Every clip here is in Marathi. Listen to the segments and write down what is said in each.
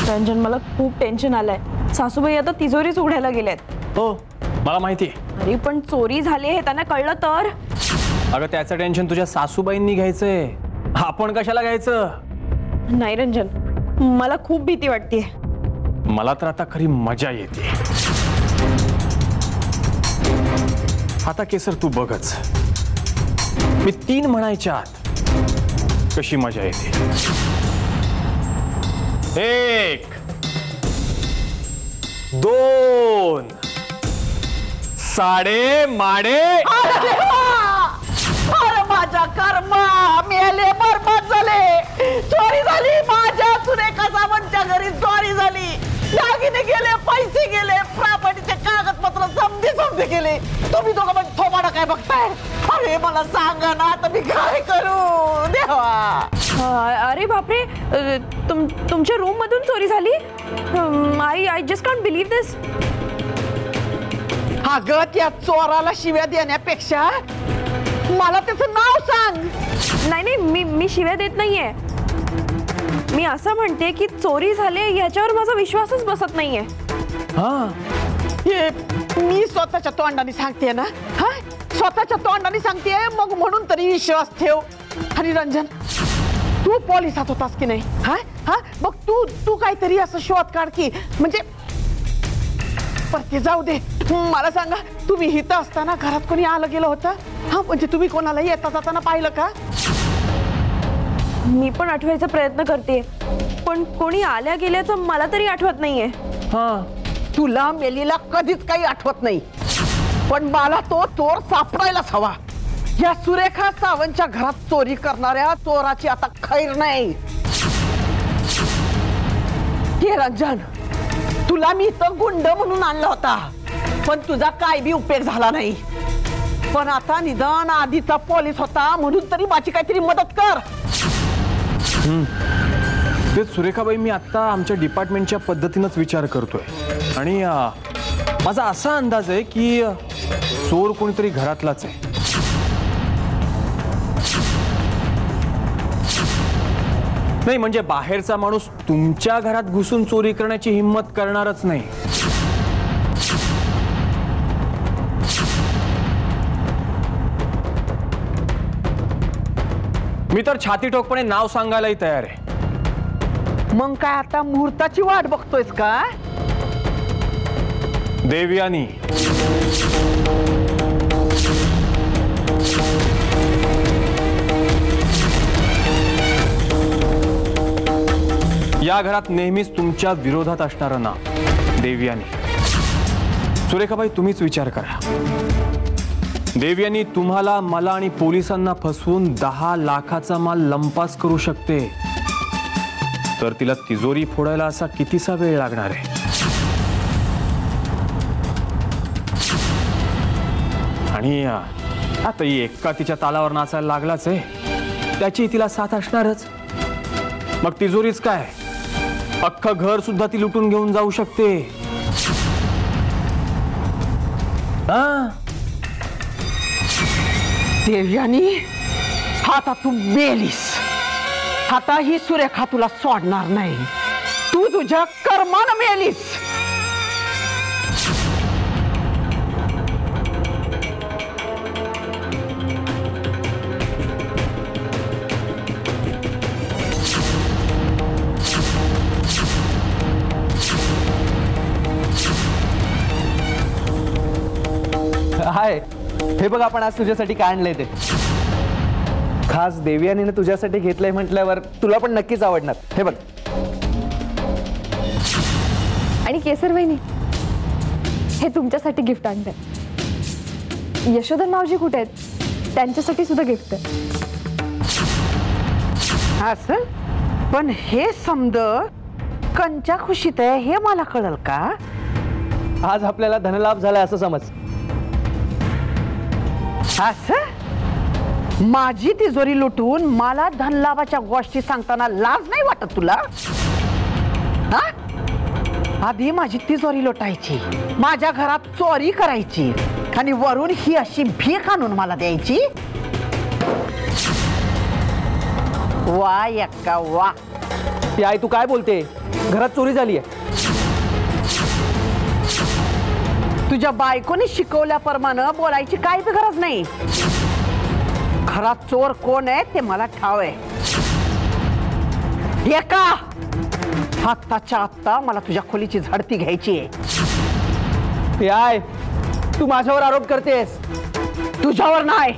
रंजन मला खूप टेन्शन आलंय. सासूबाई आता तिजोरीच उघडायला गेल्यात. हो मला माहिती आहे. अरे पण चोरी झाली हे त्यांना कळलं तर? अगं त्याचं टेन्शन तुझ्या सासूबाईंनी घ्यायचंय, आपण कशाला घ्यायचं? नाही रंजन, मला खूप भीती वाटते. मला तर आता खरी मजा येते. आता केसर तू बघच, मी 3 म्हणायच्या आत कशी मजा येते. 1 2 साडे माडे. अरे माझ्या कर्मा मेले, बरबाद झाले. चोरी झाली माझ्या सुरेखा सावंतच्या घरी, चोरी झाली. दागिने गेले, पैसे गेले, प्रॉपर्टीचे कागदपत्र समजे गेले. तुम्ही दोघं पण थोबाडा काय बघताय? अरे मला सांगा ना, आता मी काय करू देवा. अरे बापरे, तुमच्या रूम मधून चोरी झाली? I just can't believe this. अगं त्या चोराला शिव्या देण्यापेक्षा मला त्याचं नाव सांग. नाही मी शिव्या देत नाहीये. मी असं म्हणते की चोरी झाले याच्यावर माझा विश्वासच बसत नाहीये. हे मी स्वतःच्या तोंडाने सांगते ना, हा स्वतःच्या तोंडाने सांगते, मग म्हणून तरी विश्वास ठेव. आणि रंजन तू पोलिसात होतास की नाही? हा हा मग तू काहीतरी असं शोध काढ की, म्हणजे ते जाऊ दे. मला सांगा, तुम्ही इथं असताना घरात कोणी आलं गेलं होतं? हा म्हणजे तुम्ही कोणाला येता जाताना पाहिलं का? मी पण आठवायचा प्रयत्न करते, पण कोणी आल्या गेल्याचं मला तरी आठवत नाहीये. तुला मेलीला कधीच काही आठवत नाही, पण मला तो चोर सापडायलाच हवा. या सुरेखा सावंतच्या घरात चोरी करणाऱ्या चोराची आता खैर नाही. हे रंजन, तुला मी इथं गुंड म्हणून आणला होता, पण तुझा काय बी उपयोग झाला नाही. पण आता निदान आधीचा पोलीस होता म्हणून तरी माझी काहीतरी मदत कर. तेच सुरेखाबाई, मी आता आमच्या डिपार्टमेंटच्या पद्धतीनंच विचार करतोय आणि माझा असा अंदाज आहे की चोर कोणीतरी घरातलाच आहे. नाही म्हणजे बाहेरचा माणूस तुमच्या घरात घुसून चोरी करण्याची हिम्मत करणारच नाही. मी तर छाती ठोकपणे नाव सांगायलाही तयार आहे. मग काय आता मुहूर्ताची वाट बघतोयस का? देवयानी. या घरात नेहमीच तुमच्या विरोधात असणारं नाव देवयानी. सुरेखाबाई तुम्हीच विचार करा. देवयानी तुम्हाला, मला आणि पोलिसांना फसवून 10 लाखाचा माल लंपास करू शकते, तर तिला तिजोरी फोडायला असा कितीसा वेळ लागणार आहे? आणि आता एका तिच्या तालावर नाचायला लागलाच आहे, त्याची तिला साथ असणारच. मग तिजोरीच काय, अख्खं घर सुद्धा ती लुटून घेऊन जाऊ शकते. देवयानी, आता तू मेलीस. आता ही सुरेखा तुला सोडणार नाही. तू तुझ्या कर्मानं मेलीस. हाय, हे बघ आपण आज तुझ्यासाठी काय आणलंय ते. खास देवयानीने तुझ्यासाठी घेतलंय म्हटल्यावर तुला पण नक्कीच आवडणार. हे बघ. आणि केसर वहिनी, हे तुमच्यासाठी गिफ्ट आणलंय. यशोधन मावजी कुठे आहेत? त्यांच्यासाठी सुद्धा गिफ्ट आहे. असं? पण हे समज कंच्या खुशीत आहे हे मला कळल का? आज आपल्याला धनलाभ झालाय असं समज. असं? माझी तिजोरी लुटून मला धनलाभाच्या गोष्टी सांगताना लाज नाही वाटत तुला? हा? आधी माझी तिजोरी लुटायची, माझ्या घरात चोरी करायची आणि वरून ही अशी भीक आणून मला द्यायची. वा एक्का वा. ती आई तू काय बोलते? घरात चोरी झाली आहे. तुझ्या बायकोने शिकवल्याप्रमाणे बोलायची काहीच गरज नाही. घरात चोर कोण आहे ते मला ठाव आहे. एका आत्ताच्या आत्ता मला तुझ्या खोलीची झडती घ्यायची आहे. हे आहे, तू माझ्यावर आरोप करतेस. तुझ्यावर नाही,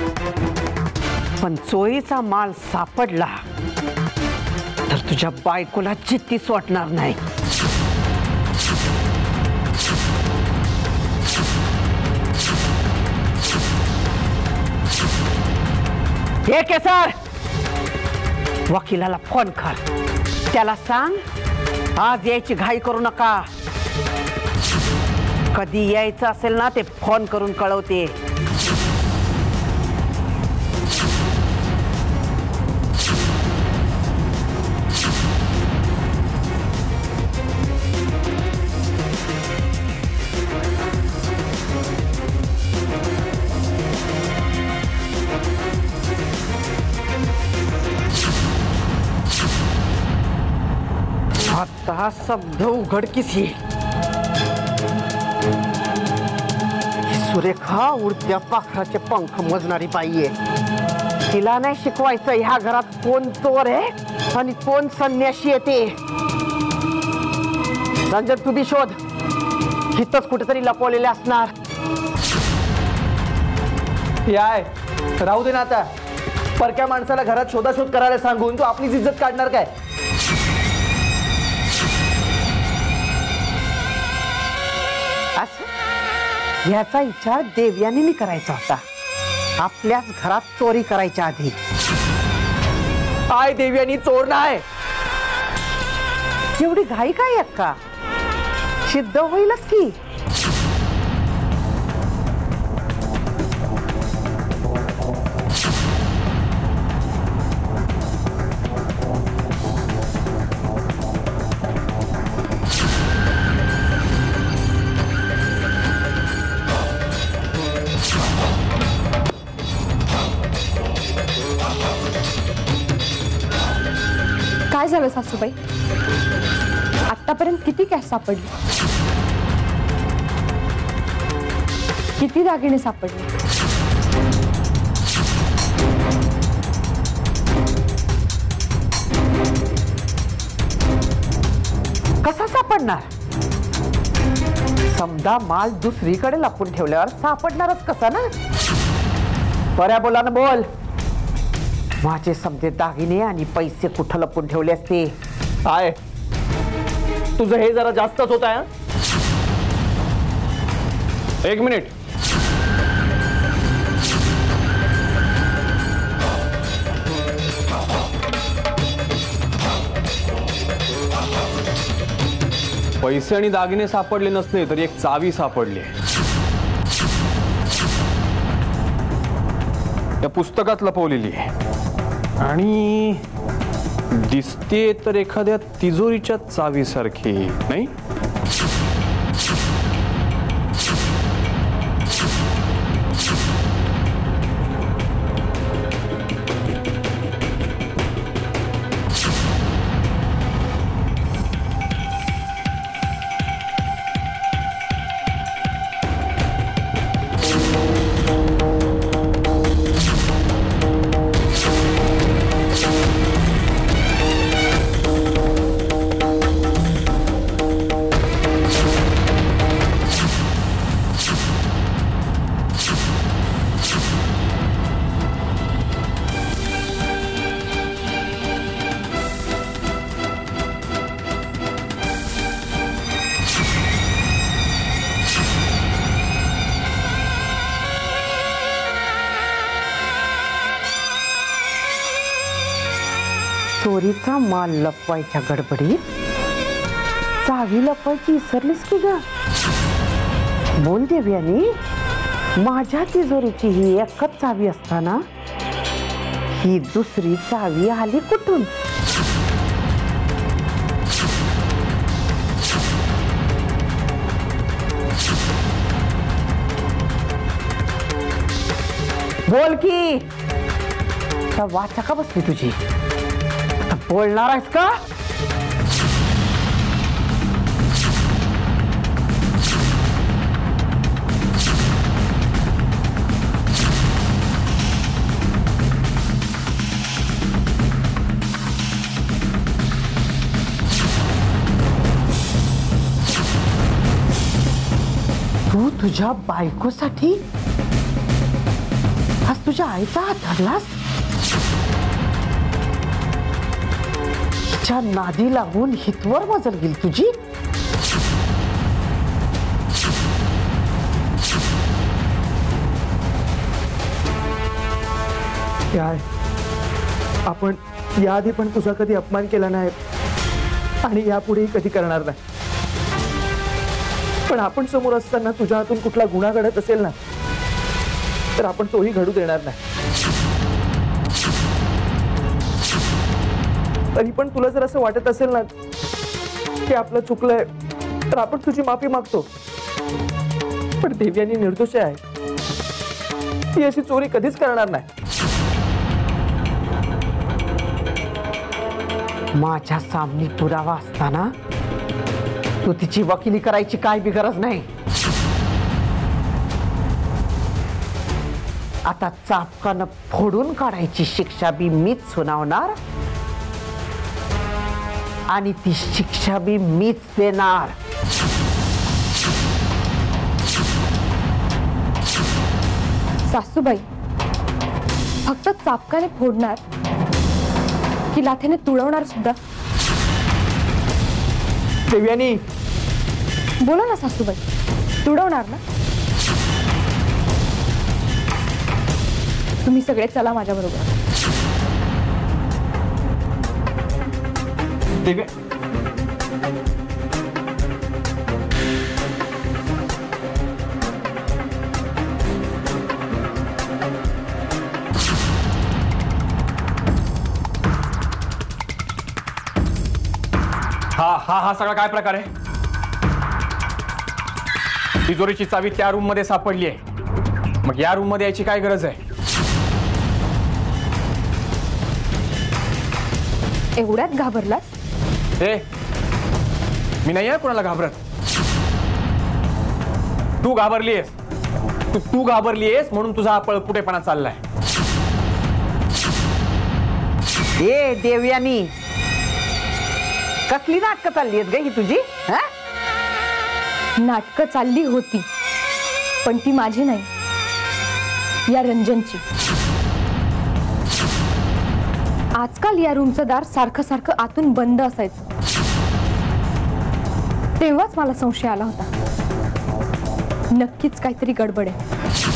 पण चोरीचा माल सापडला तर तुझ्या बायकोला चित्तीच वाटणार नाही. हे केसर, वकिलाला फोन कर. त्याला सांग आज यायची घाई करू नका. कधी यायचं असेल ना ते फोन करून कळवते. आता शब्द उघडकीस येईल. सुरेखा उडत्या पाखराचे पंख मजणारी बाई आहे. तिला नाही शिकवायचं ह्या घरात कोण चोर आहे आणि कोण संन्याशी येते. रंजन, तू बी शोध. हितच कुठेतरी लपवलेले असणार. हे आहे, राहू दे ना आता. परक्या माणसाला घरात शोधाशोध करायला सांगून तू आपलीच इज्जत काढणार काय? याचा विचार देवयानीने करायचा होता आपल्याच घरात चोरी करायच्या आधी. आय, देवयानी चोर नाही. एवढी घाई काय अक्का? सिद्ध होईलच की. काय झालं सासूबाई? आतापर्यंत किती कॅश सापडली? किती दागिने सापडले? कसा सापडणार? समजा माल दुसरीकडे लपून ठेवल्यावर सापडणारच कसा ना? बऱ्या बोला ना, बोल. माझे समजे दागिने आणि पैसे कुठं लपून ठेवले असते? आय, तुझं हे जरा जास्तच होत आहे. 1 मिनिट. पैसे आणि दागिने सापडले नसले तरी एक चावी सापडली. या पुस्तकात लपवलेली आहे आणि दिसते तर एखाद्या तिजोरीच्या चावीसारखी, नाही? चोरीचा माल लपवायच्या गडबडीत चावी लपवायची विसरलीस की ग? बोल देवयानी, माझ्या तिजोरीची ही एकच चावी असताना ही दुसरी चावी आली कुठून? बोल की. वाचा का बसली तुझी? बोलणार आहेस का? तुझ्या बायकोसाठी आज तुझ्या आईचा हात धरलास? हिच्या नादी लागून हितवर मजल गेली तुझी? काय आपण याआधी पण तुझा कधी अपमान केला नाही आणि यापुढेही कधी करणार नाही, पण आपण समोर असताना तुझ्या हातून कुठला गुन्हा घडत असेल ना तर आपण तोही घडू देणार नाही. तरी पण तुला जर असं वाटत असेल ना की आपलं चुकलंय तर आपण तुझी माफी मागतो, पण देवयानी निर्दोष आहे, ती अशी चोरी कधीच करणार नाही. माझ्या सामने पुरावा असताना तू तिची वकिली करायची काय बी गरज नाही. आता चापकानं फोडून काढायची शिक्षा बी मीच सुनावणार आणि ती शिक्षा बी मीच देणार. सासूबाई फक्त चापकाने फोडणार की लाथेने तुळवणार सुद्धा? देवयानी बोला ना सासूबाई, तुडवणार ना? तुम्ही सगळे चला माझ्या बरोबर. हा सगळा काय प्रकार आहे? तिजोरीची चावी त्या रूम मध्ये सापडली आहे, मग या रूम मध्ये यायची काय गरज आहे? एवढ्यात घाबरलास? मी नाही आहे कोणाला घाबरत. तू घाबरलीयस, तू घाबरलीयस म्हणून तुझा हा पळपुटेपणा चाललाय. ए देवयानी, कसली नाटकं चालली आहेत ग ही तुझी? नाटकं चालली होती, पण ती माझी नाही, या रंजनची. आजकाल या रूमचं दार सारखं सारखं आतून बंद असायचं, तेव्हाच मला संशय आला होता. नक्कीच काहीतरी गडबड आहे.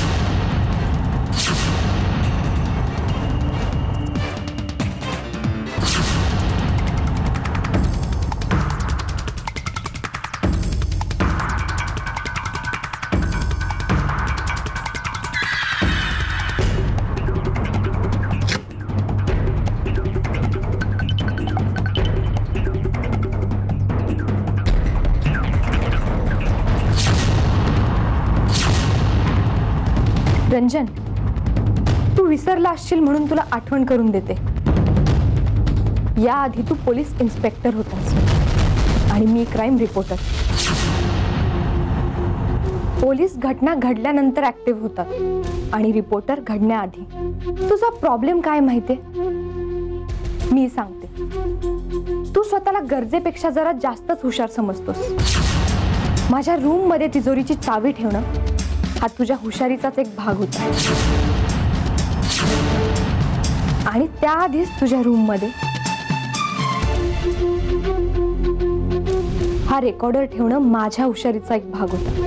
रंजन, तू विसरला असशील म्हणून तुला आठवण करून देते. याआधी तू पोलीस इन्स्पेक्टर होतास आणि मी क्राईम रिपोर्टर. पोलीस घटना घडल्यानंतर ऍक्टिव्ह होतात आणि रिपोर्टर घडण्याआधी. तुझा प्रॉब्लेम काय माहितीये? मी सांगते. तू स्वतःला गरजेपेक्षा जरा जास्तच हुशार समजतोस. माझ्या रूम मध्ये तिजोरीची चावी ठेवणं हा तुझ्या हुशारीचाच एक भाग होता, आणि त्याआधीच तुझ्या रूम मध्ये हा रेकॉर्डर ठेवणं माझ्या हुशारीचा एक भाग होता.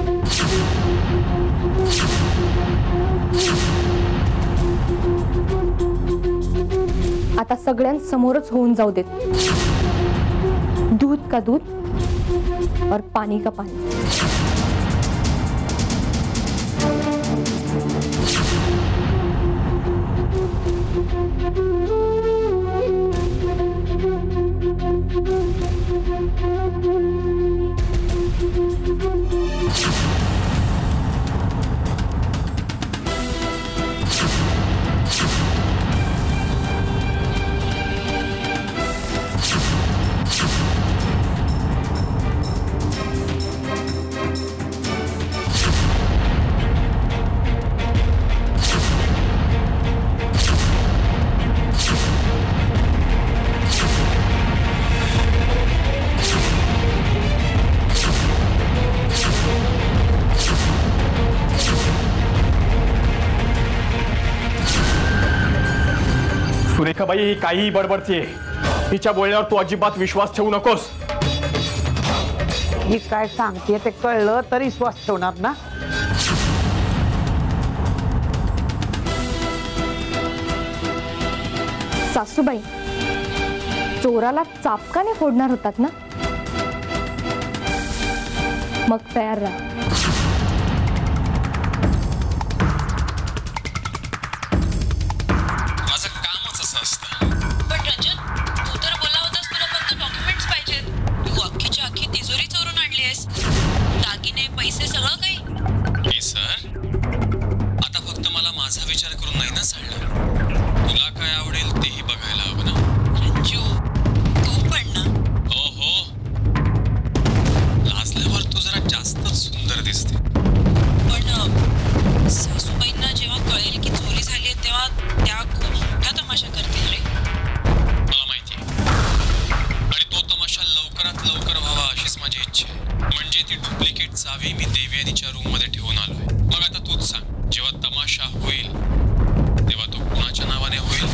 आता सगळ्यांसमोरच होऊन जाऊ देत. दूध का दूध और पानी का पानी. सुरेखाबाई ही काहीही बडबडतीये. तिच्या बोलण्यावर तू अजिबात विश्वास ठेवू नकोस. ही काय सांगते ते कळलं तरी विश्वास ठेवणार ना? सासूबाई चोराला चापकाने फोडणार होतात ना? मग तयार राहा. माझं कामच असं असतं. पण रंजन, तू तर बोलला होतास तुला फक्त डॉक्युमेंट्स पाहिजेत. तू अख्खीच्या अख्खी तिजोरी चोरून आणली आहेस. दागिने, पैसे सगळं काही. सर, आता फक्त मला माझा विचार करून नाही ना चालणार. तुला काय आवडेल तेही बघायला हवं ना. रंजू, तू पण ना. हो हो, लाजल्यावर तू जरा जास्तच सुंदर दिसते. पण सासूबाईंना जेव्हा कळेल की चोरी झाली तेव्हा त्या खूप मोठा तमाशा करतील रे. मला माहिती आहे, आणि तो तमाशा लवकरात लवकर व्हावा अशीच माझी इच्छा आहे. म्हणजे ती डुप्लिकेट चावी मी देवयानीच्या रूम मध्ये ठेवून आलोय. मग आता तूच सांग, जेव्हा तमाशा होईल तेव्हा तो कुणाच्या नावाने होईल?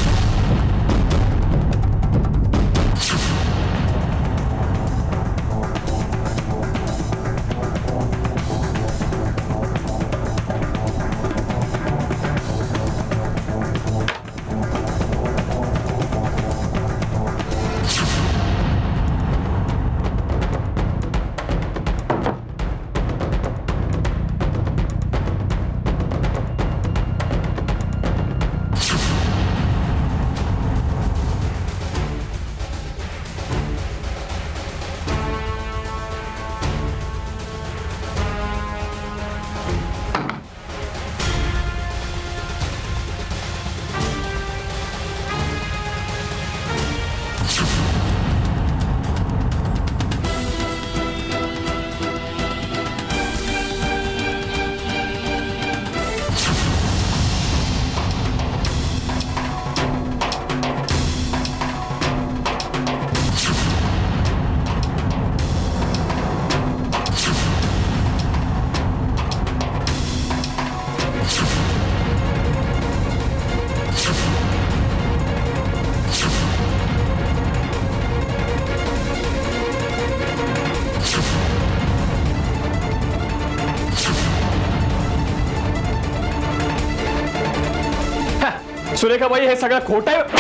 सुरेखाबाई, हे सगळं खोटं आहे.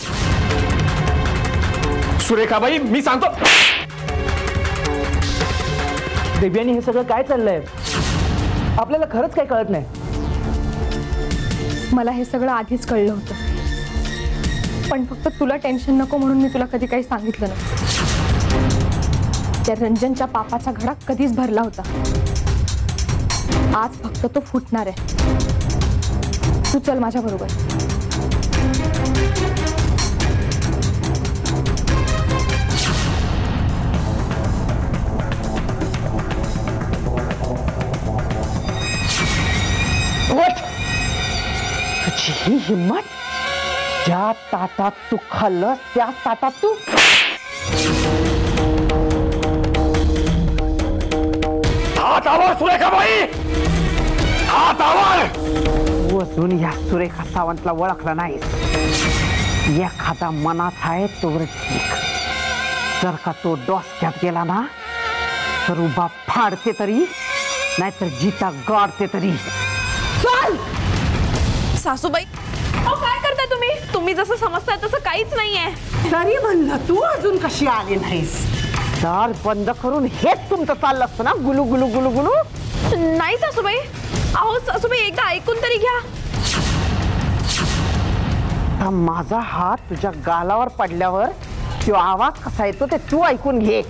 सुरेखाबाई, मी सांगतो. देवयानी, हे सगळं काय चाललंय? आपल्याला खरंच काय कळत नाही. मला हे सगळं आधीच कळलं होतं, पण फक्त तुला टेन्शन नको म्हणून मी तुला कधी काही सांगितलं नाही. त्या रंजनच्या पापाचा घडा कधीच भरला होता. आज फक्त तो फुटणार आहे. तू चल माझ्या बरोबर. तुझी ही हिम्मत! ज्या ताटात तू खाल्लंस त्या ताटात तू हात आवर सुरेखाबाई, हात आवर. अजून या सुरेखा सावंतला ओळखला नाहीस. एखादा मनात आहे तोवर ठीक. जर का तो डोसक्यात गेला ना तर उभा फाडते तरी, नाहीतर जिता गाडते तरी. चल सासूबाई, अहो काय करताय तुम्ही? तुम्ही जसं समजताय तसं काहीच नाहीये. तरी म्हणलं तू अजून कशी आली नाहीस? दार बंद करून हेच तुमचं चाललं असतं ना, गुलू गुलू गुलू गुलू. नाही सासूबाई. अहो सासूबाई, एकदा ऐकून तरी घ्या. माझा हात तुझ्या गालावर पडल्यावर तो आवाज कसा येतो ते तू ऐकून घे.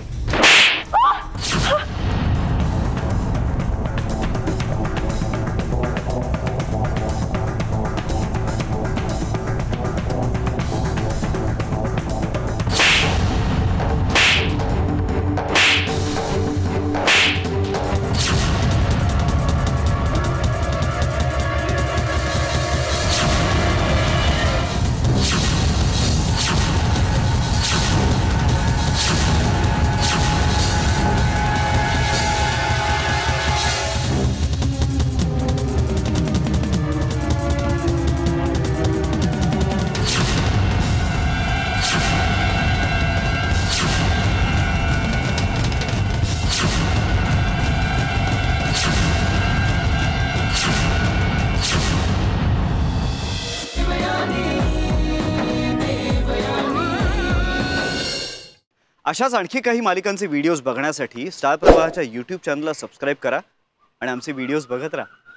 अशाच आणखी काही मालिकांचे व्हिडिओज बघण्यासाठी स्टार प्रवाहाच्या यूट्यूब चॅनलला सबस्क्राईब करा आणि आमचे व्हिडिओज बघत राहा.